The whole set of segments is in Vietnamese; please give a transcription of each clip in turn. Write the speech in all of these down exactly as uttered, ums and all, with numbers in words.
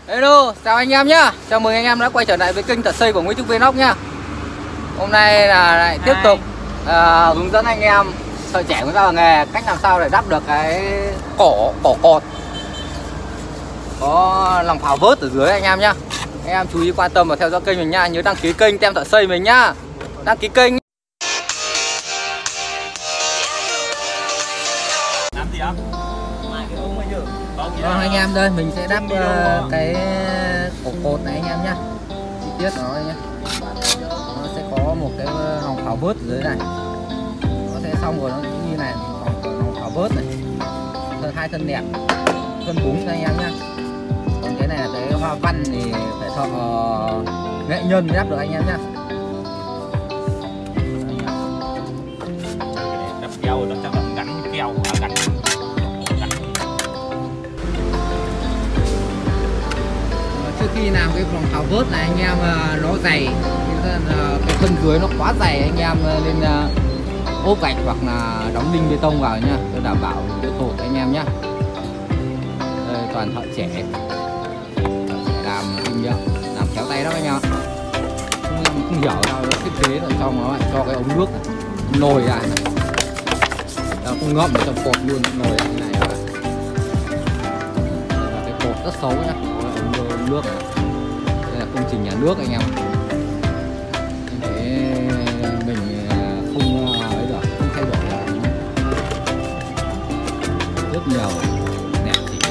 Hello, chào anh em nhá. Chào mừng anh em đã quay trở lại với kênh Thợ Xây của Nguyễn Trung Viên Ốc nhá. Hôm nay là lại tiếp tục à, hướng dẫn anh em thợ trẻ của ta vào nghề cách làm sao để đắp được cái cổ cổ cột có lòng pháo vớt ở dưới anh em nhá. Anh em chú ý quan tâm và theo dõi kênh mình nha. Nhớ đăng ký kênh Tem Thợ Xây mình nhá. Đăng ký kênh. Làm gì ạ? Vâng anh em, đây mình sẽ đắp uh, cái cổ cột này anh em nhá. Chi tiết nó đây nhá. Nó sẽ có một cái lòng pháo vớt ở dưới này. Nó sẽ xong rồi nó như này, lòng pháo vớt này. Thân hai thân đẹp, thân búng anh em nhá. Còn cái này là cái hoa văn thì phải thợ uh, nghệ nhân mới đắp được anh em nhá. Đắp keo nó chắc là gắn keo à, gắn trước khi làm cái lòng pháo vớt này anh em nó dày, cái thân dưới nó quá dày anh em nên ốp gạch hoặc là đóng đinh bê tông vào nhá, để đảm bảo độ cột anh em nhá. Đây, toàn thợ trẻ, thợ trẻ làm kinh nghiệm, làm khéo tay đó anh em. Không, không hiểu sao nó thiết kế ở trong nó lại cho cái ống nước này, nồi ra này. Nó không ngậm ở trong cột luôn, nồi ra như này. Đây là cái cột rất xấu nhá. Nước này. Đây là công trình nhà nước anh em. Để mình không ấy được, không thay đổi là rất nhiều đẹp gì.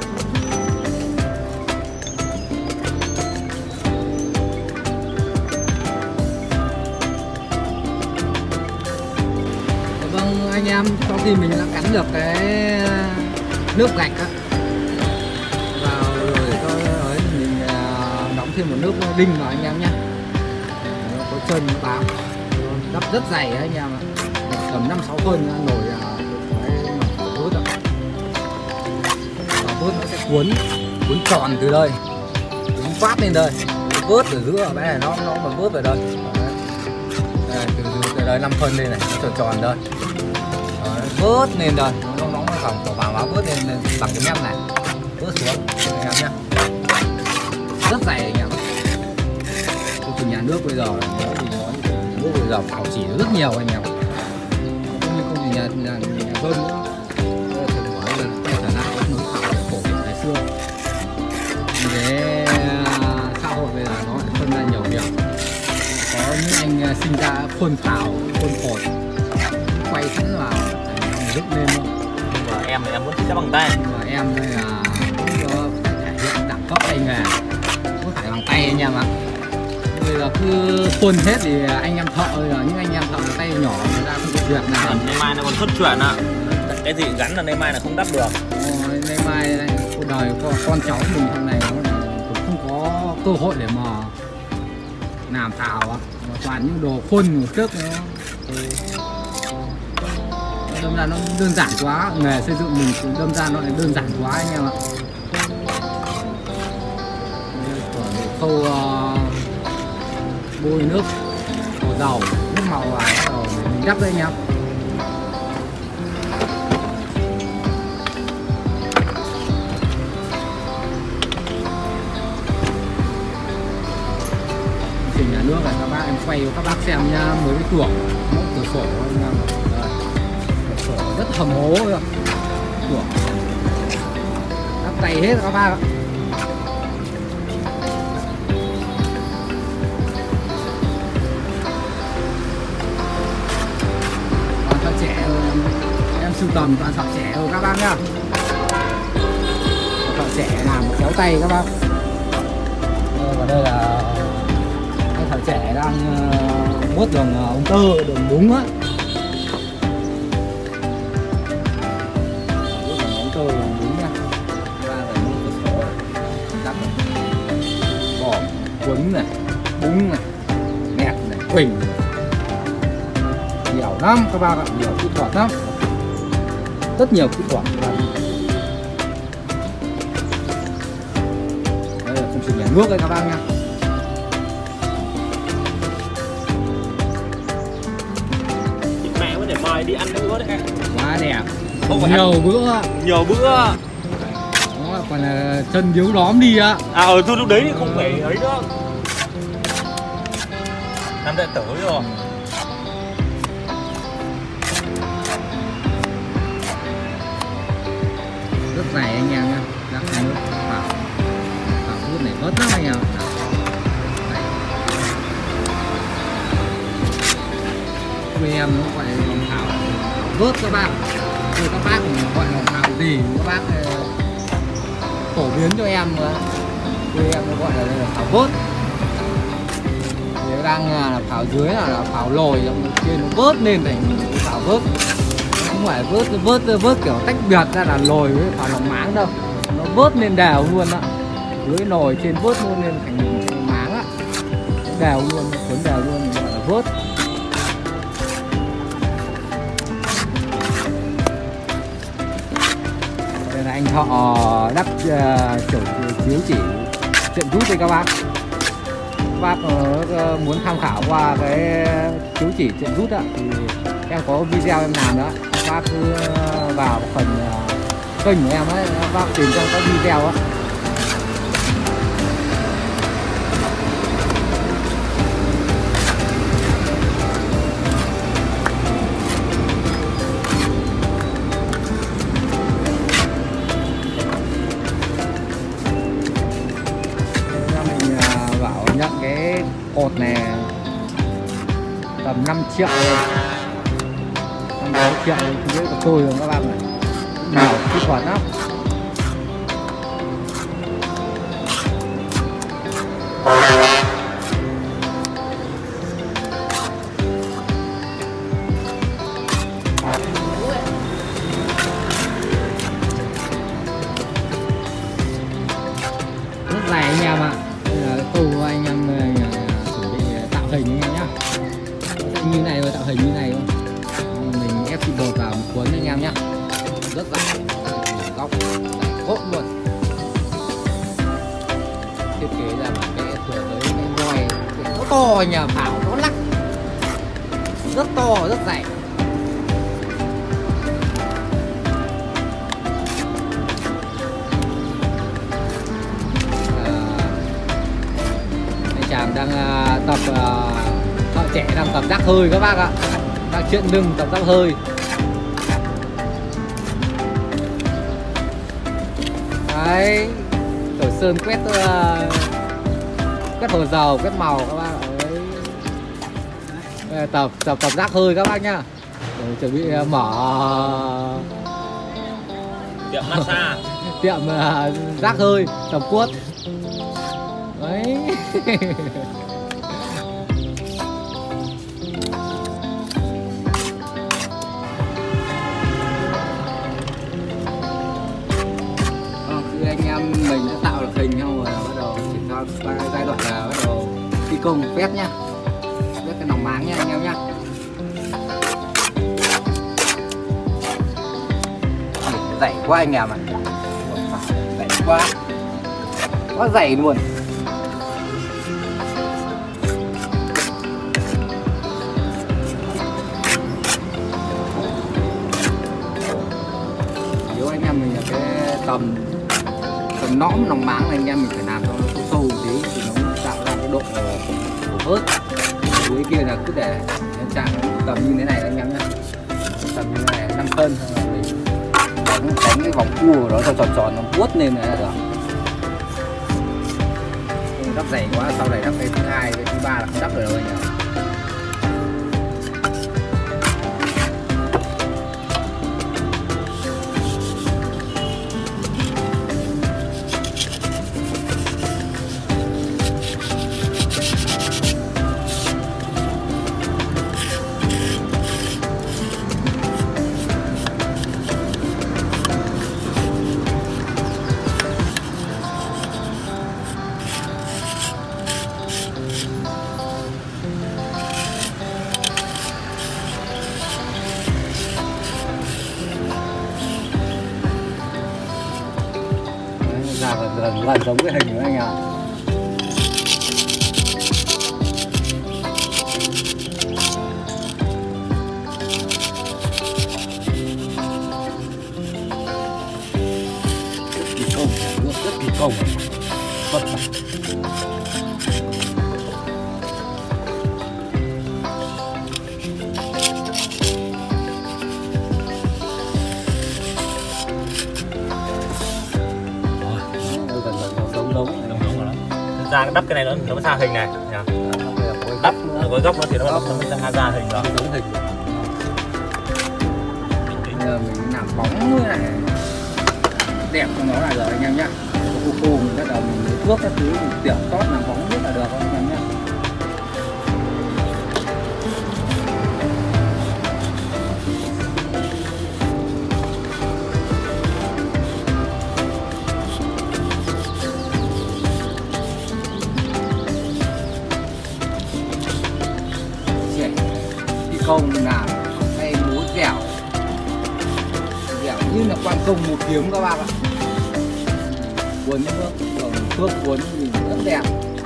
Vâng anh em, sau khi mình đã cắn được cái nước gạch á, thêm một nước đinh vào anh em nhé. Nó có chân nó bám, nó đắp rất dày đấy anh em ạ. Tầm năm sáu phân nổi cái pháo vớt ạ. Pháo vớt nó sẽ cuốn cuốn tròn từ đây, cuốn phát lên đây, vớt ở giữa ở đây này, nó nó mà vớt về đây. Đây, từ từ từ đây năm phân lên này, nó tròn tròn đây. Đấy, vớt lên đây, nó nó nó vòng của vào vớt lên, lên bằng cái mép này, vớt xuống anh em nhé. Rất dày anh em. Công trình nhà nước bây giờ nó thì nó nhà nước bây giờ bảo chỉ rất nhiều anh em. Không như công trình nhà nhà, nhà dân nữa. Đây là nói là quay trở lại các nối khảo cổ hiện ngày xưa. Thế xã hội bây giờ nó lại phân ra nhiều việc. Có những anh sinh ra khuôn khảo, khuôn khổ, quay sẵn vào thành dựng lên luôn. Và em thì em muốn chỉ bằng tay. Và em đây là cũng thể hiện đẳng cấp tay nghề. Phải bằng tay anh em ạ. Bây giờ cứ khuôn hết thì anh em thợ rồi, những anh em thợ tay nhỏ người ta không có việc nào. Nay mai nó còn thất truyền ạ. Cái gì gắn là nay mai là không đắp được. Ôi, nay mai này, cuộc đời con, con cháu mình hôm này nó cũng không có cơ hội để mà làm thảo ạ. Toàn những đồ khuôn một trước nó đâm ra nó đơn giản quá, nghề xây dựng mình đâm ra nó lại đơn giản quá anh em ạ. Khâu uh, bôi nước đổ dầu, nước màu vào rồi mình đắp đây anh em. Trình nhà nước này các bác, em quay cho các bác xem nha, mới cái cửa mẫu cửa sổ anh em. Đây, cửa sổ rất hầm hố rồi. Cửa đắp tay hết các bác ạ. Sưu tầm toàn thợ trẻ rồi các bác nhá. Thợ trẻ làm kéo tay các bác. Và đây là cái thợ trẻ đang uh, mốt đường uh, ống tơ, đường đúng á. Đường ống tơ, đường đúng nha. Ra là một cái sổ đắp bỏ quấn này, búng này, nẹt này, quỳnh này. Nhiều lắm các bác ạ, nhiều kỹ thuật lắm. Rất nhiều kỹ thuật. Đây là công trình nhà nước đây các bác nha. Mẹ có thể mời đi ăn bữa đấy. Quá đẹp. Không nhiều bữa. Nhiều bữa. Đó, còn gọi là chân điếu đóm đi á. À ở thôi lúc đấy thì không phải ấy nữa. Năm đệ tử rồi. Rất dày anh em nhá. Rắc nước vào. Vào nước này vớt lắm anh em. Quê em nó gọi là lòng thảo vớt các bác. Thì các bác gọi lòng thảo gì các bác phổ biến cho em mà. Quê em nó gọi là, là thảo vớt. Thì đang là thảo dưới là, là thảo lồi, trên nó vớt lên thành thảo vớt. Không phải vớt vớt vớt kiểu tách biệt ra là lồi với thảo lòng máng đâu, nó vớt lên đều luôn đó, dưới nồi trên vớt luôn lên thành máng á, đều luôn, cuốn đều luôn, gọi là vớt. Đây là anh Thọ đắp uh, chỗ chiếu chỉ trận rút đây các bác. Các bác uh, muốn tham khảo qua cái chiếu chỉ trận rút ạ thì em có video em làm đó, các bác cứ vào phần uh, kênh của em ấy, các bác tìm trong các video á. Mình uh, bảo nhận cái cột này tầm năm triệu rồi. năm triệu thì biết của tôi rồi các bạn này, nào kỹ thuật lắm. Rất dài anh em ạ. Đây là tô anh em chuẩn bị tạo hình anh em nhá. Như này rồi, tạo hình như này thôi. Mình ép thịt bột vào một cuốn anh em nhé, rất dài, góc cốt luôn. Thiết kế ra bản vẽ thừa tới cái roi nó to anh em, pháo nó lắc rất to, rất dày. À, anh chàng đang uh, tập uh, họ trẻ đang tập rác hơi các bác ạ, đang chuyện lưng tập rác hơi. Đấy, Tổ Sơn quét uh, quét hồ dầu, quét màu các bác ạ. Đấy. Tập tập tập rác hơi các bác nhá. Rồi chuẩn bị uh, mở tiệm massage, tiệm uh, rác hơi, tập quất. Đấy. Anh em mình đã tạo được hình không rồi bắt đầu chuyển sang giai đoạn là bắt đầu thi công phép nhá, phép cái nòng máng nha anh em nhá. Dày quá anh em ạ, dày quá, quá dày luôn. Nếu anh em mình là cái tầm tầm nõm nòng máng này anh em mình phải làm cho nó sâu sâu một tí thì nó tạo ra cái độ của vớt. Dưới kia là cứ để em trạng tầm như thế này anh em nhé, tầm như thế này năm phân mình đánh, đánh cái vòng cua của nó cho tròn tròn nó vuốt lên này là được. Đắp dày quá, sau này đắp cái thứ hai cái thứ ba là không đắp được đâu anh em. Ra gần gần giống cái hình nữa anh ạ. Đi không, rất kỳ công, vất vả. Ra đắp cái này nữa nó mới ra hình này nhỉ? Đắp với góc nó thì nó nó mới ra ra hình rồi. Giống hình. Bây giờ mình làm bóng như này đẹp cho nó là rồi anh em nhá. Cô cô mình bắt đầu mình lấy thuốc các thứ mình tiểu tót làm bóng rất là được anh em nhá. Công làm hay múa dẻo dẻo như là quan công một kiếm các bạn ạ. Cuốn nước còn thuốc cuốn nhìn rất đẹp.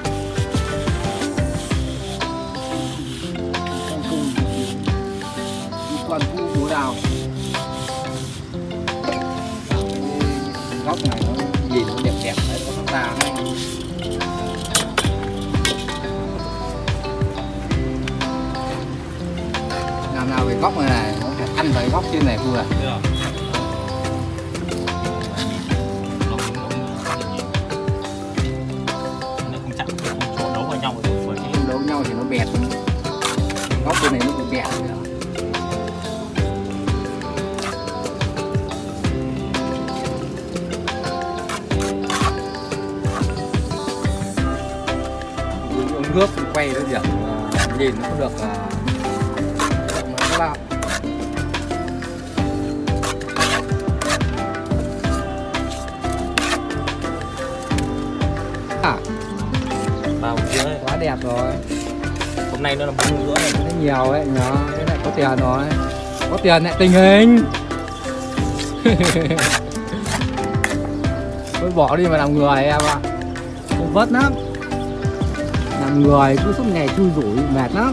Quan công như quan phu múa đào. Góc này nó nhìn nó đẹp đẹp đấy, có chúng ta hay. Làm nào cái góc này này nó phải ăn vào cái góc trên này vừa. Nó không chặn, không chỗ đấu vào nhau rồi. Không đấu nhau thì nó bẹt. Góc trên này nó bị bẹt rồi. Uống nước quay nó điểm nhìn nó không được các bạn. À, vào dưới quá đẹp rồi. Hôm nay nó là bông giữa này. Nó nhiều ấy, nó cái này có tiền rồi. Có tiền lại tình hình. Thôi bỏ đi mà làm người em ạ. Không vất lắm. Làm người cứ suốt ngày chui rủi mệt lắm.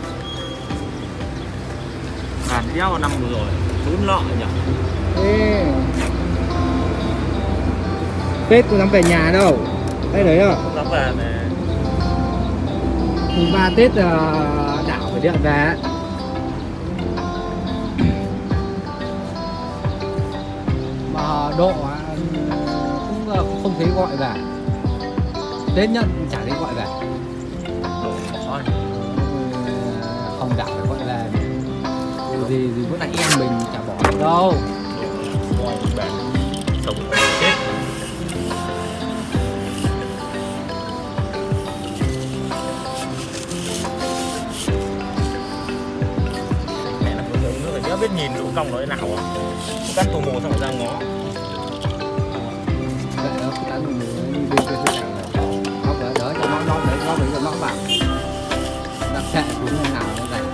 Hàn đeo năm rồi, bốn lọ nhỉ? Ê. Tết không dám về nhà đâu. Đây đấy à? Không dám về này. Mùng ba Tết uh, đảo phải điện về. Mà độ uh, cũng uh, không thấy gọi về. Tết nhất cũng chả thấy gọi về. Độ thôi. Không đảo phải gọi về. Gì gì bữa nay em mình chả bỏ được đâu. Ngoài bạn sống chết. Mẹ nó cứ nước nhớ biết nhìn độ cong nó thế nào à? Cắt tù mù xong rồi ra ngó. Vậy đó, cái cán tù mù nó đi bên cái nào này. Nó đỡ đỡ cho nó nó để nó để cho nó vào. Đặt xe xuống nơi nào nó dày.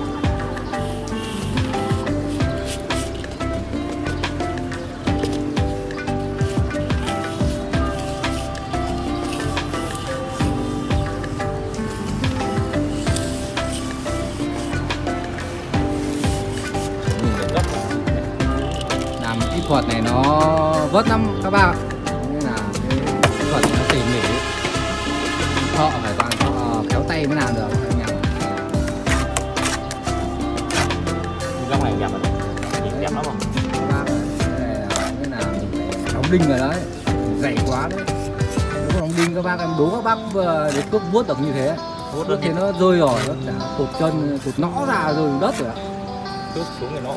Làm kỹ thuật này nó vất lắm các bạn. Nên là cái kỹ thuật nó tỉ mỉ. Thợ phải toàn thợ kéo tay mới làm được anh em. Góc này đẹp lắm, nhìn đẹp lắm không? Các bác ơi, cái này là cái nào mình phải đóng đinh rồi đấy, dày quá đấy. Nếu không đóng đinh các bác em đố các bác để cướp vuốt được như thế. Vuốt thì nó rơi rồi, nó đã tụt chân, tụt nõ ra rồi đất rồi ạ. Cướp xuống thì nó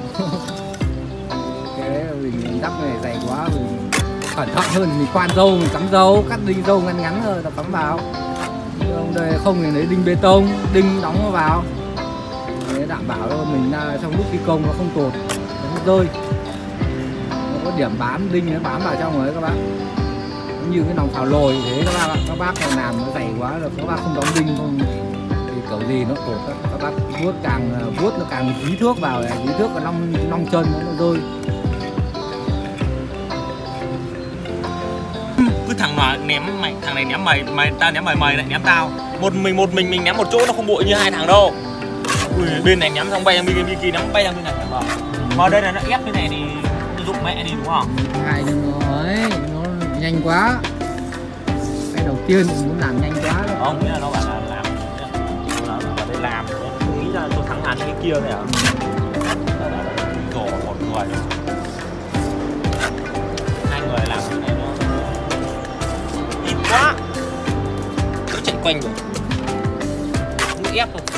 Cái mình đắp này dày quá, mình cẩn thận hơn, mình khoan dâu, mình cắm dâu, cắt đinh dâu ngắn ngắn rồi là cắm vào. Không, đây không thì lấy đinh bê tông, đinh đóng nó vào. Để đảm bảo cho mình trong lúc thi công nó không tụt, nó không rơi. Nó có điểm bám, đinh nó bám vào trong rồi các bác. Như cái nòng pháo lồi thế các bác ạ. Các bác này làm nó dày quá rồi, các bác không đóng đinh không thì kiểu gì nó tụt. Các bác vuốt càng vuốt nó càng dí thước vào này, dí thước và long long chân nó rơi. cứ thằng nào ném mày, thằng này ném mày, mày ta ném mày, mày lại ném tao. Một mình một mình mình ném một chỗ nó không bội như hai thằng đâu. Ui, bên này ném xong bay sang bên kia, kia ném bay sang bên này vào. Mà đây là nó ép cái này thì nó dụng mẹ đi đúng không? Hai nó ấy, nó nhanh quá. Cái đầu tiên muốn làm nhanh quá đó. Không, nghĩa là nó bảo là làm nó bảo đây làm nghĩ ra tôi thắng hẳn cái kia này à. Đổ một người hai người làm cái này nó ít quá, cứ chạy quanh rồi cứ ép thôi.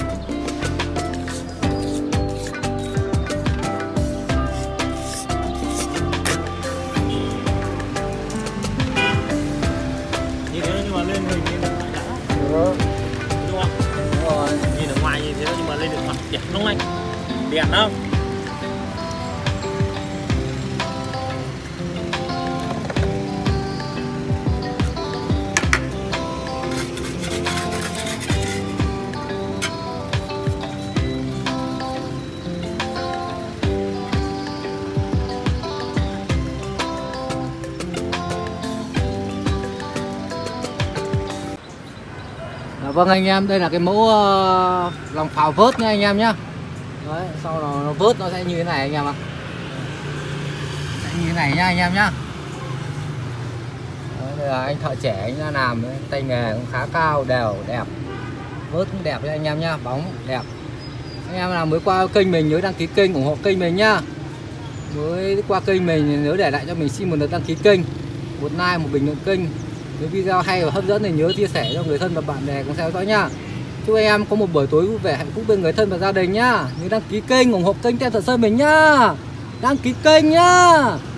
Như thế nhưng mà lên hình như là phải đã Ừ. đúng không? Đúng rồi. Nhìn ở ngoài như thế nhưng mà lên được mặt đẹp lắm anh, đẹp lắm. Dạ, vâng anh em, đây là cái mẫu uh, lòng phào vớt nha anh em nhá. Đấy, sau đó nó vớt nó sẽ như thế này anh em ạ. Sẽ như thế này nha anh em nhá. Đấy, đây là anh thợ trẻ anh đã làm đấy, tay nghề cũng khá cao, đều đẹp. Vớt cũng đẹp nha anh em nhá, bóng đẹp. Anh em nào mới qua kênh mình nhớ đăng ký kênh, ủng hộ kênh mình nhá. Mới qua kênh mình nhớ để lại cho mình xin một lượt đăng ký kênh, một like, một bình luận kênh. Nếu video hay và hấp dẫn thì nhớ chia sẻ cho người thân và bạn bè cùng theo dõi nhá. Chúc anh em có một buổi tối vui vẻ hạnh phúc bên người thân và gia đình nhá. Nhớ đăng ký kênh, ủng hộ kênh Tem Thợ Sơn mình nhá. Đăng ký kênh nhá.